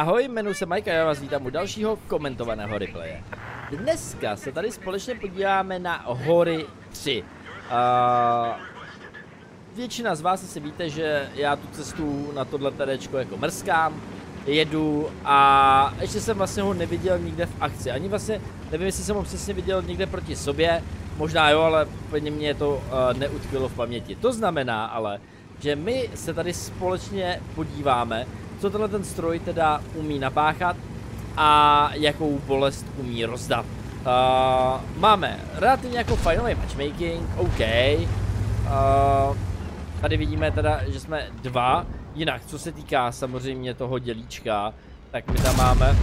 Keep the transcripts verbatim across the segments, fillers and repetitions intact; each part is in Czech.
Ahoj, jmenuji se Mike a já vás vítám u dalšího komentovaného replaye. Dneska se tady společně podíváme na Hory tři. Uh, většina z vás asi víte, že já tu cestu na tohle terečko jako mrskám, jedu a ještě jsem vlastně ho neviděl nikde v akci. Ani vlastně nevím, jestli jsem ho přesně viděl někde proti sobě, možná jo, ale úplně mě to uh, neutkvělo v paměti. To znamená ale, že my se tady společně podíváme, co tenhle ten stroj teda umí napáchat a jakou bolest umí rozdat. Uh, máme relativně jako fajnový matchmaking, OK. Uh, tady vidíme teda, že jsme dva. Jinak, co se týká samozřejmě toho dělíčka, tak my tam máme...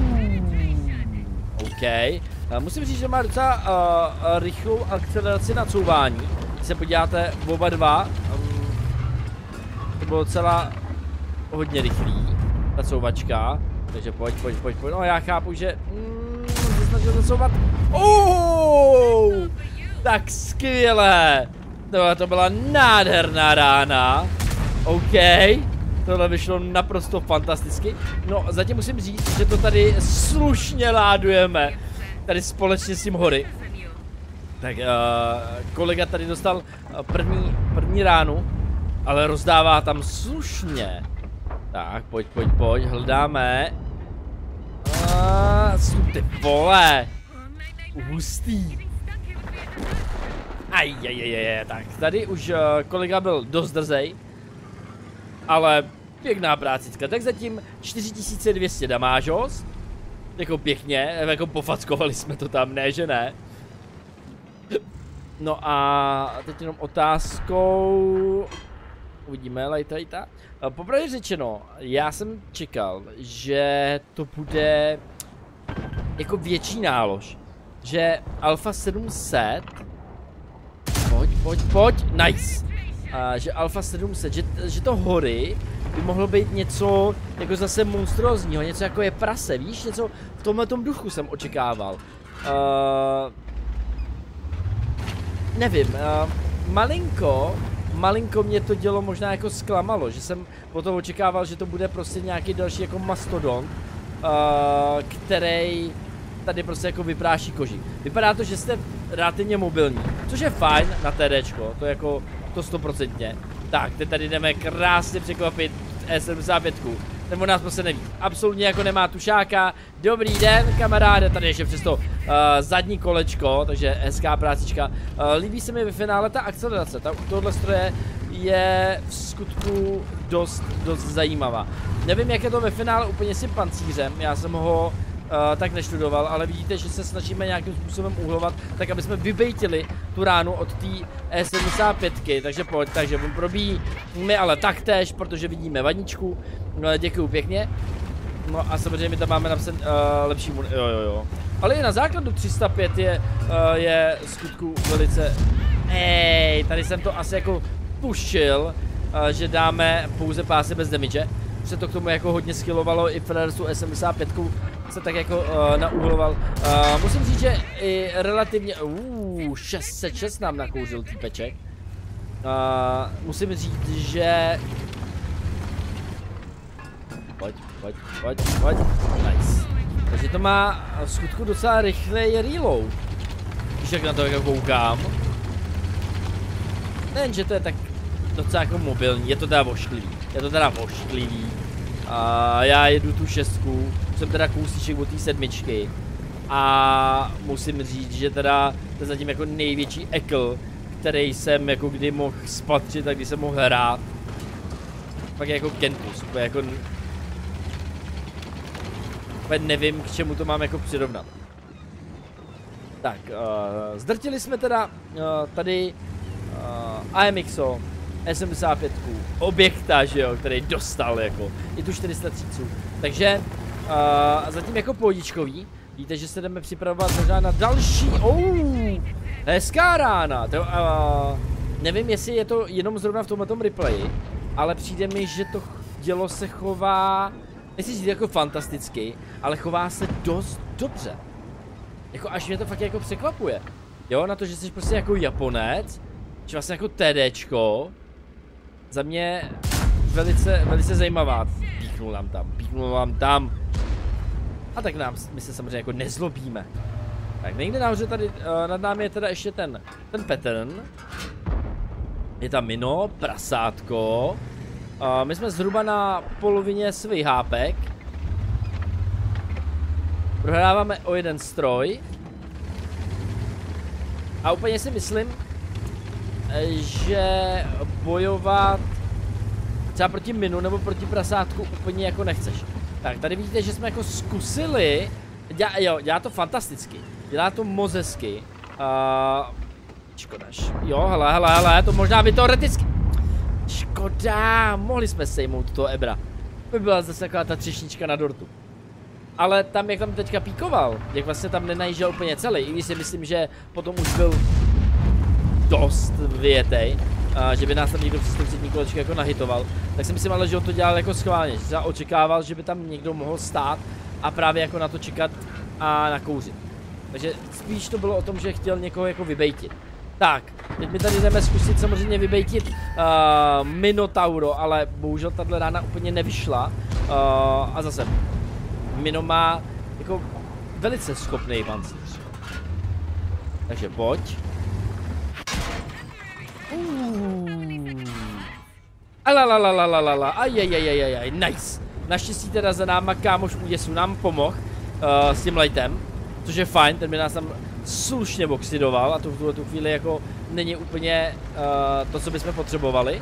OK. Uh, musím říct, že má docela uh, rychlou akceleraci na couvání. Když se podíváte oba dva, um, to bylo docela hodně rychlý, ta couvačka. Takže pojď, pojď, pojď, pojď. No já chápu, že... Mm, se snažil zacouvat. Oh! Tak skvěle! Tohle to byla nádherná rána. OK. Tohle vyšlo naprosto fantasticky. No, zatím musím říct, že to tady slušně ládujeme. Tady společně s tím Hory. Tak uh, kolega tady dostal první, první ránu, ale rozdává tam slušně. Tak, pojď, pojď, pojď, hledáme. Uh, ty vole. Hustý. Ajajajaj, tak tady už uh, kolega byl dost drzej. Ale pěkná prácička, tak zatím čtyři tisíce dvě stě damážos. Jako pěkně, jako pofackovali jsme to tam, ne že ne. No a teď jenom otázkou... Uvidíme, lejta, lejta. Popravdě řečeno, já jsem čekal, že to bude jako větší nálož. Že Alfa sedm set... Pojď, pojď, pojď, nice. A že Alfa sedm set, že, že to Hory by mohlo být něco jako zase monstrózního, něco jako je prase, víš? Něco v tomhletom duchu jsem očekával. Uh, nevím, uh, malinko... Malinko mě to dělo možná jako zklamalo, že jsem potom očekával, že to bude prostě nějaký další jako mastodont, uh, který tady prostě jako vypráší koži. Vypadá to, že jste relativně mobilní, což je fajn na TDčko, to je jako to stoprocentně. Tak, teď tady jdeme krásně překvapit E sedmdesát pět. Ten od nás prostě neví. Absolutně jako nemá tušáka. Dobrý den, kamaráde, tady ještě přes to uh, zadní kolečko, takže hezká prácička. Uh, líbí se mi ve finále ta akcelerace, ta, tohle stroje je v skutku dost, dost zajímavá. Nevím, jak je to ve finále úplně s tím pancířem, já jsem ho uh, tak neštudoval, ale vidíte, že se snažíme nějakým způsobem uhlovat, tak aby jsme vybejtili tu ránu od té E sedmdesát pět, takže pojď, takže on probíjí my ale taktéž, protože vidíme vaničku. No, děkuju pěkně. No a samozřejmě my tam máme napsat uh, lepší mun... Jo, jo, jo. Ale i na základu tři sta pět je, uh, je skutku velice... Ej, tady jsem to asi jako pušil, uh, že dáme pouze pásy bez damage. Se to k tomu jako hodně skillovalo, i Fredersu E sedmdesát pět se tak jako uh, naúhloval. Uh, musím říct, že i relativně... Uh, šest set šest nám nakouřil týpeček. Uh, musím říct, že... Pojď, pojď, pojď, pojď, nice. Takže to má v skutku docela rychlej reload. Když tak na to jako koukám. Nejen, že to je tak docela jako mobilní, je to teda vošklivý. Je to teda vošklivý. A já jedu tu šestku, jsem teda kousíček od té sedmičky. A musím říct, že teda to je zatím jako největší ekl, který jsem jako kdy mohl spatřit a kdy jsem mohl hrát. Pak jako Kentus, jako... nevím, k čemu to mám jako přirovnat. Tak, uh, zdrtili jsme teda uh, tady uh, AMXO, E sedmdesát pět, objekta, že jo, který dostal jako, i tu čtyři sta třicet. Takže uh, zatím jako pohodičkový. Víte, že se jdeme připravovat možná na další, oh, hezká rána. To, uh, nevím, jestli je to jenom zrovna v tomhletom replayi, ale přijde mi, že to dělo se chová... Nechci říct jako fantasticky, ale chová se dost dobře. Jako až mě to fakt jako překvapuje. Jo, na to, že jsi prostě jako Japonec, že vlastně jako TDčko, za mě velice, velice zajímavá píknul nám tam, píknul nám tam. A tak nám, my se samozřejmě jako nezlobíme. Tak někde nahoře tady, uh, nad námi je teda ještě ten, ten pattern. Je tam mino, prasátko. Uh, my jsme zhruba na polovině svých hápek. Prohráváme o jeden stroj. A úplně si myslím, že bojovat třeba proti minu nebo proti prasátku úplně jako nechceš. Tak, tady vidíte, že jsme jako zkusili. Dělá, jo, dělá to fantasticky. Dělá to moc hezky. Uh, škodaž. Jo, hele, hele, hele, to možná by teoreticky. Škoda, mohli jsme sejmout toho Ebra. By byla zase taková ta třešnička na dortu. Ale tam, jak tam teďka píkoval, jak vlastně tam nenajížděl úplně celý, i když si myslím, že potom už byl dost vyjetej, a že by nás tam někdo přes to přední kolečko jako nahitoval, tak si myslím ale, že on to dělal jako schválně, že očekával, že by tam někdo mohl stát a právě jako na to čekat a nakouřit. Takže spíš to bylo o tom, že chtěl někoho jako vybejtit. Tak, teď my tady jdeme zkusit samozřejmě vybejtit uh, Minotauro, ale bohužel tahle rána úplně nevyšla. Uh, a zase, Mino má jako velice schopný pancíř. Takže pojď. Alalalalala, ajajajajajaj, nice. Naštěstí teda za náma kámoš úděsu nám pomohl uh, s tím lightem, což je fajn, ten by nás tam slušně oxidoval a to v tuhle tu chvíli jako není úplně uh, to, co bychom potřebovali.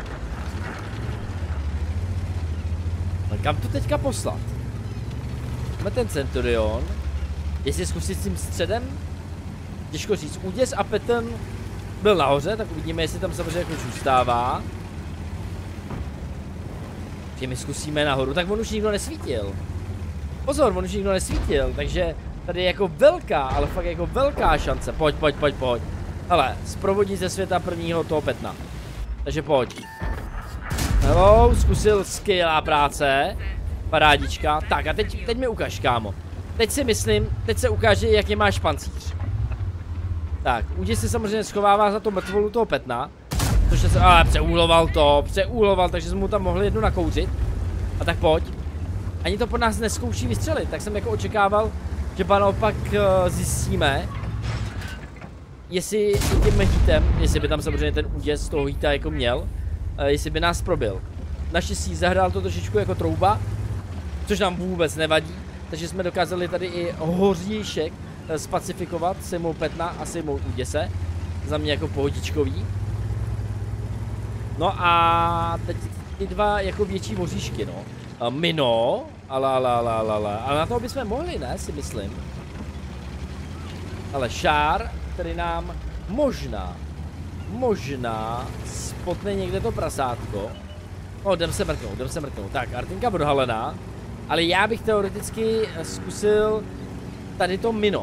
Ale kam to teďka poslat? Máme ten Centurion. Jestli zkusit s tím středem? Těžko říct. Úděs a Pattern byl nahoře, tak uvidíme, jestli tam samozřejmě jako zůstává. Že my zkusíme nahoru, tak on už nikdo nesvítil. Pozor, on už nikdo nesvítil, takže tady je jako velká, ale fakt jako velká šance. Pojď, pojď, pojď, pojď. Hele, zprovodí ze světa prvního toho Petna. Takže pojď. Hello, zkusil skvělá práce. Parádička. Tak a teď, teď mi ukaž, kámo. Teď si myslím, teď se ukáže, jaký máš pancíř. Tak, Úděs si samozřejmě schovává za to mrtvolu toho Petna. Což se, ale přeúhloval to, přeúhloval, takže jsme mu tam mohli jednu nakouřit. A tak pojď. Ani to po nás neskouší vystřelit, tak jsem jako očekával, že pan opak uh, zjistíme, jestli tím hitem, jestli by tam samozřejmě ten Úděs z toho hita jako měl, uh, jestli by nás probil. Naštěstí zahrál to trošičku jako trouba, což nám vůbec nevadí, takže jsme dokázali tady i hoříšek uh, spacifikovat, sejmout Petna a sejmout Úděse. Za mě jako pohodičkový. No a teď ty dva jako větší voříšky, no. Uh, Mino, ale, ale, ale, ale, ale, ale na toho bychom mohli, ne, si myslím. Ale Šár, který nám možná, možná spotne někde to prasátko. No, jdem se mrknout, jdem se mrknout. Tak, Artinka odhalená, ale já bych teoreticky zkusil tady to Mino.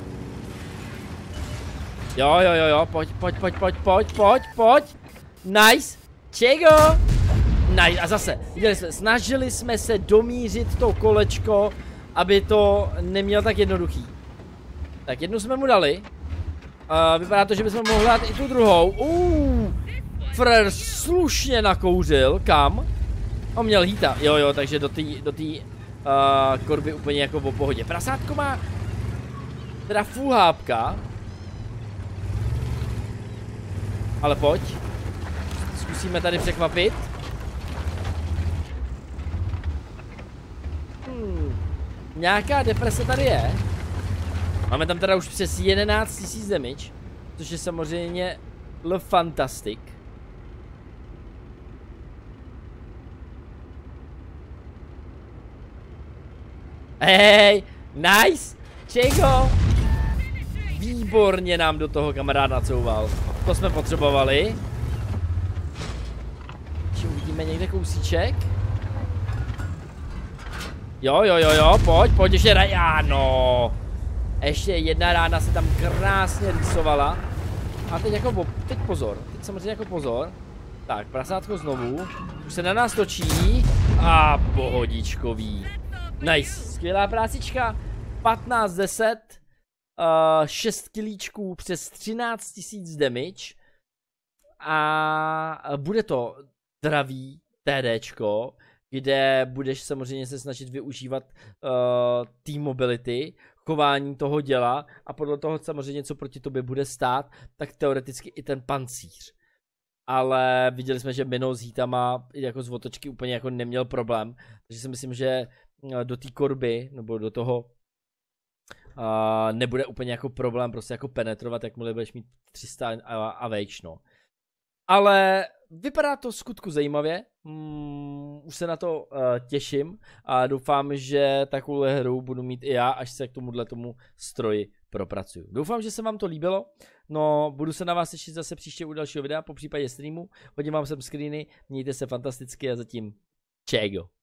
Jo, jo, jo, jo, pojď, pojď, pojď, pojď, pojď, pojď, pojď. Nice, čego? Nice, a zase, viděli jsme, snažili jsme se domířit to kolečko, aby to neměl tak jednoduchý. Tak jednu jsme mu dali. Uh, vypadá to, že bychom mohli dát i tu druhou. Uh, Frér slušně nakouřil, kam? On měl hýta, jo jo, takže do té do tý, uh, korby úplně jako v pohodě. Prasátko má teda full hápka. Ale pojď. Zkusíme tady překvapit. Hmm. Nějaká deprese tady je. Máme tam teda už přes jedenáct tisíc damage, což je samozřejmě l fantastic. Hej, nice, čeko. Výborně nám do toho kamarád nacouval. To jsme potřebovali. Ještě uvidíme někde kousíček. Jo, jo, jo, jo, pojď, pojď, ještě raj, ano. Ještě jedna rána se tam krásně rýsovala. A teď jako, teď pozor, teď samozřejmě jako pozor. Tak, prasátko znovu. Už se na nás točí. A pohodičkový. Nice, skvělá prácička. patnáct deset. Uh, šest kilíčků přes třináct tisíc damage. A bude to dravý TDčko, kde budeš samozřejmě se snažit využívat uh, team mobility, chování toho děla a podle toho samozřejmě, co proti tobě bude stát, tak teoreticky i ten pancíř. Ale viděli jsme, že Mino s hítama jako z otočky úplně jako neměl problém, takže si myslím, že do té korby, nebo do toho uh, nebude úplně jako problém prostě jako penetrovat, jakmile budeš mít tři sta a, a vejš, no. Ale vypadá to skutku zajímavě, mm, už se na to uh, těším a doufám, že takovou hru budu mít i já, až se k tomuhle tomu stroji propracuju. Doufám, že se vám to líbilo, no budu se na vás těšit zase příště u dalšího videa, po případě streamu, hodím vám sem screeny, mějte se fantasticky a zatím čego.